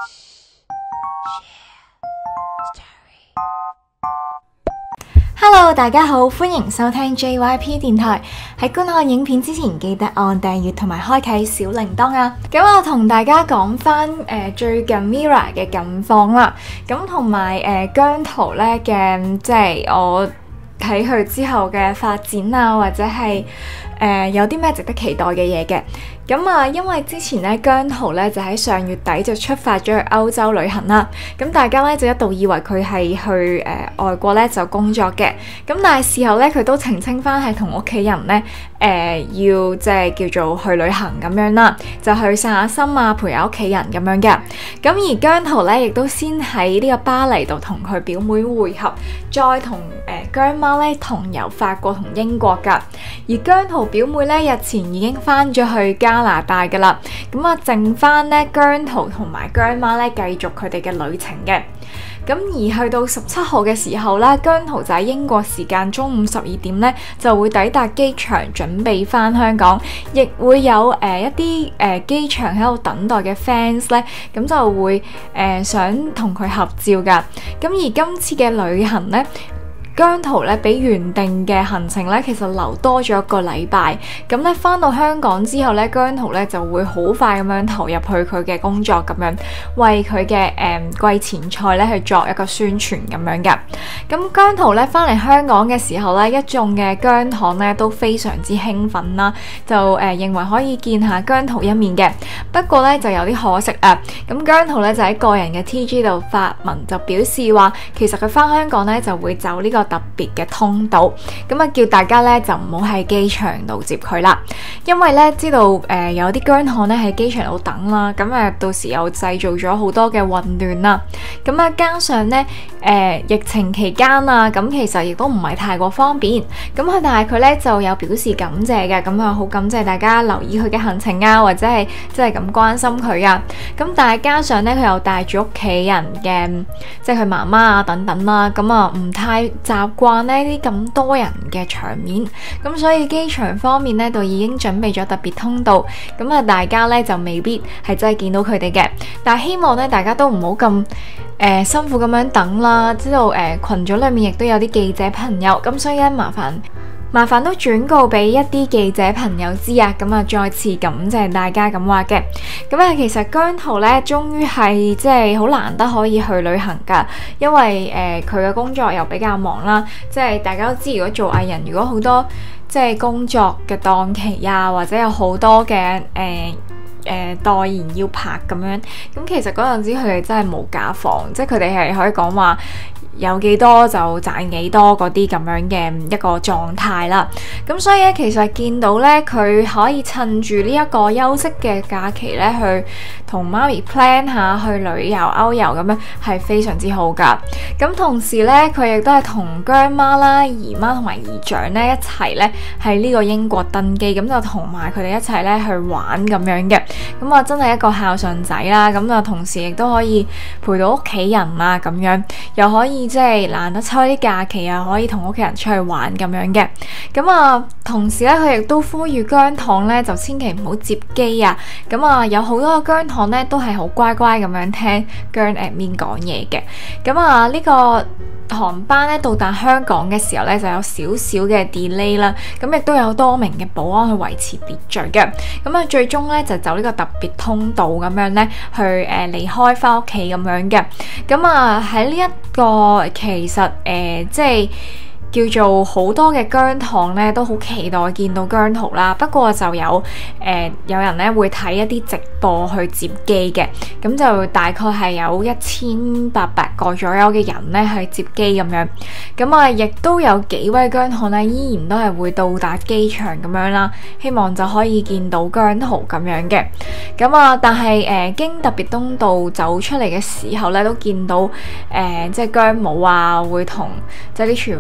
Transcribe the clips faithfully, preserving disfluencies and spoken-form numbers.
Hello， 大家好，歡迎收聽 J Y P 電台。喺觀看影片之前，記得按訂閱同埋開啟小鈴鐺啊！咁我同大家講翻誒最近 Mirror 嘅近況啦，咁同埋誒姜濤咧嘅，即係我睇佢之後嘅發展啊，或者係誒、呃、有啲咩值得期待嘅嘢嘅。咁啊，因為之前咧姜濤咧就喺上月底就出發咗去歐洲旅行啦，咁大家咧就一度以為佢係去誒、呃、外國咧就工作嘅，咁但係事後咧佢都澄清翻係同屋企人咧誒、呃、要即係叫做去旅行咁樣啦，就去散下心啊，陪下屋企人咁樣嘅。咁而姜濤咧亦都先喺呢個巴黎度同佢表妹會合，再同誒、呃、姜媽咧同遊法國同英國噶。而姜濤表妹咧日前已經翻咗去加拿大噶啦，咁啊剩翻咧姜濤同埋姜媽咧繼續佢哋嘅旅程嘅。咁而去到十七號嘅時候啦，姜濤就喺英國時間中午十二點咧就會抵達機場，準備翻香港，亦會有誒、呃、一啲誒、呃、機場喺度等待嘅 fans 咧，咁就會誒、呃、想同佢合照噶。咁而今次嘅旅行咧，姜濤咧比原定嘅行程咧，其實留多咗一個禮拜。咁咧翻到香港之後咧，姜濤咧就會好快咁樣投入去佢嘅工作，咁樣為佢嘅誒季前賽咧去作一個宣傳咁樣嘅。咁姜濤咧翻嚟香港嘅時候咧，一眾嘅姜糖咧都非常之興奮啦，就誒、呃、認為可以見下姜濤一面嘅。不過咧就有啲可惜啊。咁姜濤咧就喺個人嘅 T G 度發文就表示話，其實佢翻香港咧就會走呢個特別嘅通道，咁啊叫大家咧就唔好喺機場度接佢啦，因為咧知道誒、呃、有啲姜糖咧喺機場度等啦，咁啊到時又製造咗好多嘅混亂啦，咁啊加上咧誒、呃、疫情期間啊，咁其實亦都唔係太過方便，咁佢但係佢咧就有表示感謝嘅，咁啊好感謝大家留意佢嘅行程啊，或者係即係咁關心佢啊，咁但係加上咧佢又帶住屋企人嘅，即係佢媽媽啊等等啦，咁啊唔太習慣呢啲咁多人嘅場面，咁所以機場方面呢，就已經準備咗特別通道，咁啊大家呢，就未必係真係見到佢哋嘅，但係希望呢，大家都唔好咁誒辛苦咁樣等啦，知道誒、呃、群組裏面亦都有啲記者朋友，咁所以咧麻煩麻煩都轉告俾一啲記者朋友知啊，咁啊再次感謝大家咁話嘅。咁啊其實姜濤咧終於係即係好難得可以去旅行噶，因為誒佢嘅工作又比較忙啦，即係大家都知如果做藝人，如果好多即係工作嘅檔期啊，或者有好多嘅誒誒代言要拍咁樣，咁其實嗰陣時佢哋真係冇假放，即係佢哋係可以講話有幾多就賺幾多嗰啲咁樣嘅一個狀態啦，咁所以咧其實見到咧佢可以趁住呢一個休息嘅假期咧去同媽咪 plan 下去旅遊歐遊咁樣係非常之好噶，咁同時咧佢亦都係同姜媽啦、姨媽同埋姨丈咧一齊咧喺呢個英國登機，咁就同埋佢哋一齊咧去玩咁樣嘅，咁啊真係一個孝順仔啦，咁啊同時亦都可以陪到屋企人啊咁樣，又可以即係難得抽啲假期啊，可以同屋企人出去玩咁樣嘅。咁啊，同時咧，佢亦都呼籲姜糖咧，就千祈唔好接機啊。咁啊，有好多姜糖咧，都係好乖乖咁樣聽姜 admin 講嘢嘅。咁啊，呢個航班咧到達香港嘅時候咧，就有少少嘅 delay 啦。咁亦都有多名嘅保安去維持秩序嘅。咁啊，最終咧就走呢個特別通道咁樣咧，去誒離開翻屋企咁樣嘅。咁啊，喺呢一個其實誒、呃，即係叫做好多嘅姜糖咧，都好期待見到姜濤啦。不過就有誒、呃、有人咧會睇一啲直播去接機嘅，咁就大概係有一千八百個左右嘅人咧去接機咁樣。咁啊，亦都有幾位姜糖咧，依然都係會到達機場咁樣啦。希望就可以見到姜濤咁樣嘅。咁啊，但係誒、呃、經特別通道走出嚟嘅時候咧，都見到誒、呃、即係姜母啊，會同即係啲傳媒揮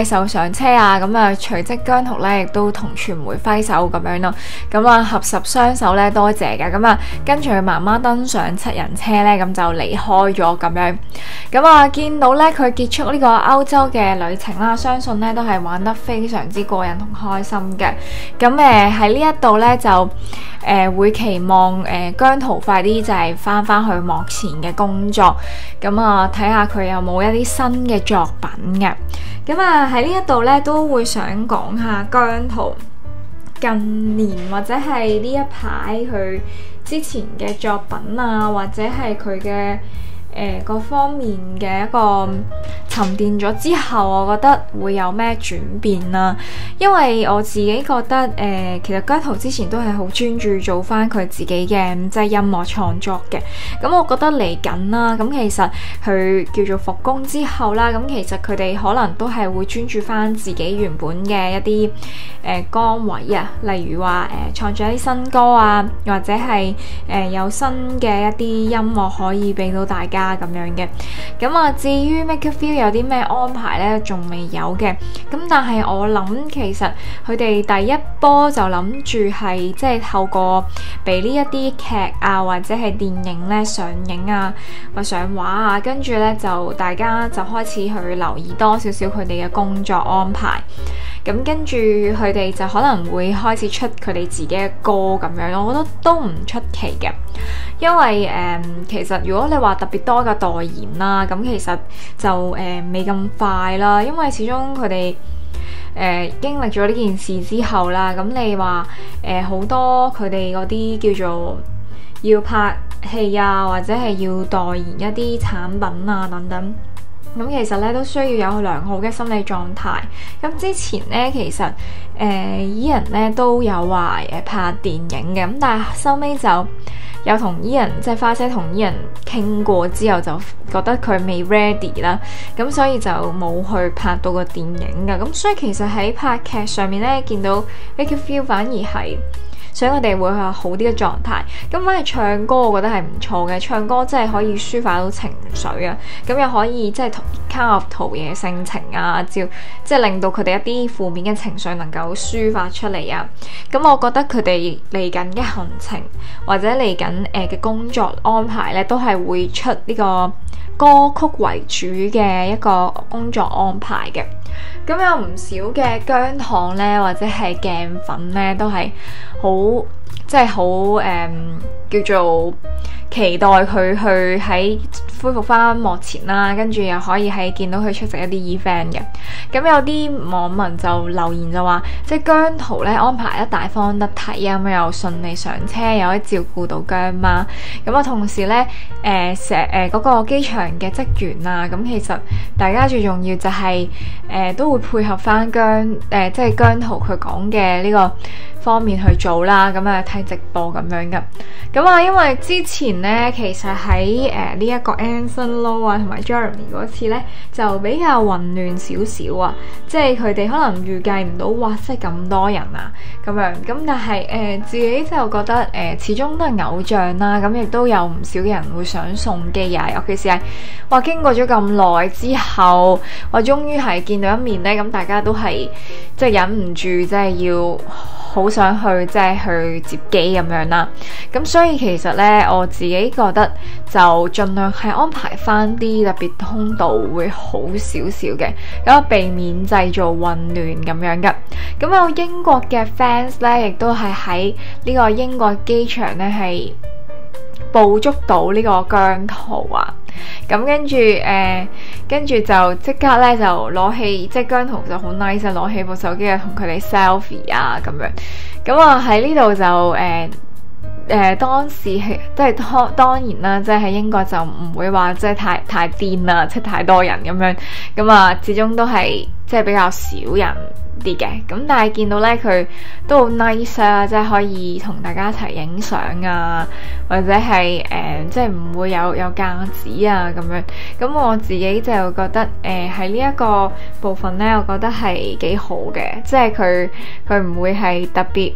揮手上車啊，咁啊隨即姜濤咧亦都同傳媒揮手咁樣咯，咁啊合十雙手咧多謝嘅，咁啊跟住佢媽媽登上七人車咧，咁就離開咗咁樣。咁啊見到咧佢結束呢個歐洲嘅旅程啦，相信咧都係玩得非常之過癮同開心嘅。咁誒喺呢一度咧就誒、呃、會期望誒、呃、姜濤快啲就係翻翻去幕前嘅工作，咁啊睇下佢有冇一啲新嘅作品嘅。咁啊喺呢一度咧都會想講下姜濤近年或者係呢一排佢之前嘅作品啊，或者係佢嘅誒各方面嘅一個沉澱咗之後，我覺得會有咩轉變啦？因為我自己覺得誒、呃，其實姜濤之前都係好專注做翻佢自己嘅即係音樂創作嘅。咁我覺得嚟緊啦，咁其實佢叫做復工之後啦，咁其實佢哋可能都係會專注翻自己原本嘅一啲誒崗位啊，例如話誒創作一啲新歌啊，或者係誒、呃、有新嘅一啲音樂可以俾到大家咁樣嘅。咁啊，至於 Make It Feel 有啲咩安排呢？仲未有嘅。咁但係我諗其實佢哋第一波就諗住係即係透過俾呢一啲劇啊，或者係電影咧上映啊，或上畫啊，跟住咧就大家就開始去留意多少少佢哋嘅工作安排。咁跟住佢哋就可能會開始出佢哋自己嘅歌咁樣咯，我覺得都唔出奇嘅。因為誒、呃，其實如果你話特別多嘅代言啦，咁其實就誒未咁快啦，因為始終佢哋誒經歷咗呢件事之後啦，咁你話誒好多佢哋嗰啲叫做要拍戲啊，或者係要代言一啲產品啊等等。咁其實咧都需要有良好嘅心理狀態。咁之前咧其實誒 Ian 咧都有話誒拍電影嘅，咁但係收尾就有同 Ian 即係花姐同 Ian 傾過之後，就覺得佢未 ready 啦，咁所以就冇去拍到個電影㗎。咁所以其實喺拍劇上面咧見到 Make It Feel 反而係所以我哋會有好啲嘅狀態。咁反而唱歌我覺得係唔錯嘅，唱歌真係可以抒發到情緒啊，咁又可以即係卡入陶冶性情啊，照即係令到佢哋一啲負面嘅情緒能夠抒發出嚟啊。咁我覺得佢哋嚟緊嘅行程或者嚟緊誒嘅工作安排咧，都係會出呢個歌曲為主嘅一個工作安排嘅。咁有唔少嘅姜糖咧，或者係鏡粉咧，都係好即係好誒叫做期待佢去喺恢復翻幕前啦，跟住又可以喺見到佢出席一啲 event 嘅。咁有啲網民就留言就話，即係姜濤咧安排得大方得體啊，咁又順利上車，又可以照顧到姜媽。咁啊，同時咧誒成誒嗰個機場嘅職員啊，咁其實大家最重要就係、是、誒、呃、都會配合翻姜誒、呃、即係姜濤佢講嘅呢個方面去做啦。咁啊睇直播咁樣嘅。咁啊，因為之前咧其實喺誒呢一個 Anson Lo 啊同埋 Jeremy 嗰次咧就比較混亂少少啊，即係佢哋可能預計唔到哇，即係咁多人啊咁樣。咁但係誒、呃、自己就覺得誒、呃、始終都係偶像啦，咁亦都有唔少嘅人會想送機啊，尤其是係哇經過咗咁耐之後，我終於係見到一面咧，咁大家都係即係忍唔住即係要好想去即係去接機咁樣啦。咁所以其實咧我自己覺得就盡量係安排翻啲特別通道會好少少嘅，咁避免製造混亂咁樣嘅。咁有英國嘅 fans 咧，亦都係喺呢個英國機場咧係捕捉到呢個姜濤啊。咁跟住誒、呃，跟住就即刻咧就攞起，即係姜濤就好 nice 啊，攞起部手機啊，同佢哋 selfie 啊咁樣。咁啊喺呢度就誒。呃誒、呃、當時係即係當當然啦，即係喺英國就唔會話即係太太癲啦，即係太多人咁樣，咁啊始終都係即係比較少人啲嘅。咁但係見到咧佢都好 nice 啊，即係可以同大家一齊影相啊，或者係誒、呃、即係唔會有有架子啊咁樣。咁我自己就覺得誒喺呢一個部分咧，我覺得係幾好嘅，即係佢佢唔會係特別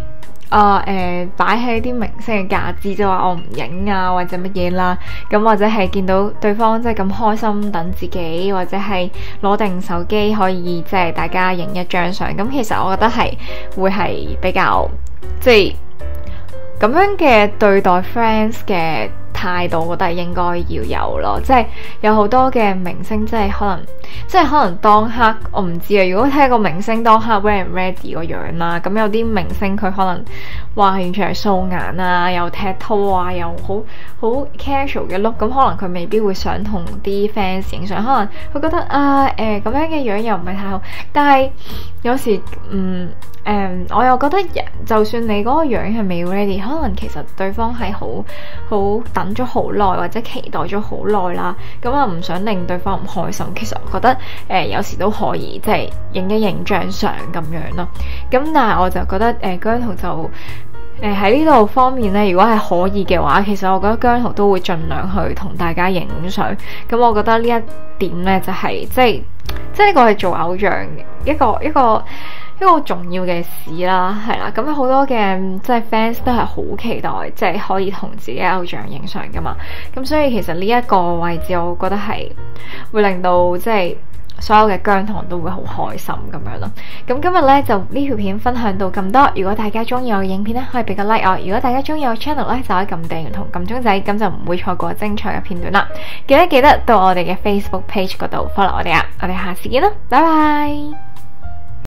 啊誒擺喺啲明星嘅架子，即係話我唔影啊或者乜嘢啦，咁或者係見到對方即係咁開心等自己，或者係攞定手機可以即係大家影一張相，咁其實我覺得係會係比較即係咁樣嘅對待 friends 嘅態度，我覺得係應該要有咯。即係有好多嘅明星，即係可能，即係可能當刻我唔知啊。如果睇個明星當刻 ready 唔 ready 個樣啦，咁有啲明星佢可能話完全係素顏啊，又踢拖啊，又好好 casual 嘅 look，咁可能佢未必會想同啲 fans 影相，可能佢覺得啊誒咁樣嘅樣又唔係太好。但係有時嗯。誒、嗯，我又覺得人就算你嗰個樣係未 ready，可能其實對方係好好等咗好耐，或者期待咗好耐啦。咁啊，唔想令對方唔開心。其實我覺得誒、呃，有時都可以即係影一影張相咁樣咯。咁但係我就覺得誒、呃，姜濤就誒喺呢度方面咧，如果係可以嘅話，其實我覺得姜濤都會盡量去同大家影相。咁我覺得呢一點咧，就係、是、即係即係呢個係做偶像一個一個。一個一個好重要嘅事啦，係啦，咁好多嘅即係 fans 都係好期待，即係可以同自己偶像影相噶嘛。咁所以其實呢一個位置，我覺得係會令到即係所有嘅姜糖都會好開心咁樣咯。咁今日呢，就呢條片分享到咁多。如果大家中意我嘅影片呢，可以俾個 like 我。如果大家中意我 channel 呢，就可以撳訂閱同撳鐘仔，咁就唔會錯過精彩嘅片段啦。記得記得到我哋嘅 Facebook page 嗰度 follow 我哋啊！我哋下次見啦，拜拜。